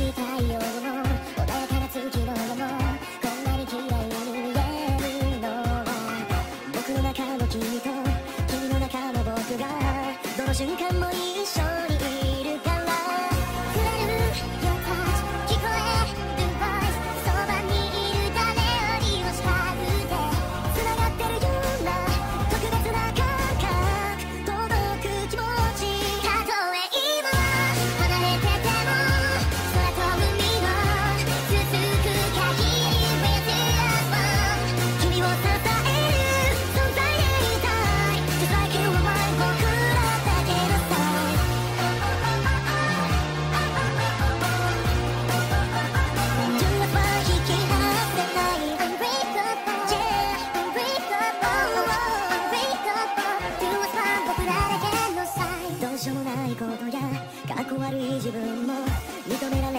太陽も穏やかな月の夜もこんなに綺麗に見えるのは僕の中の君と君の中の僕がどの瞬間も一緒にいるから触れる Your touch 聞こえる voice そばにいる誰よりも近くて繋がってるような特別な感覚届く気持ちたとえ今は離れてても空と海の続く限り We're just one 君を支える存在でいたい Just like you are mine 僕らだけのさDo it for 引き離せない Unbreakable Yeah Unbreakable Unbreakable Do it for 僕らだけのサインどうしようもないことやかっこ悪い自分も認められ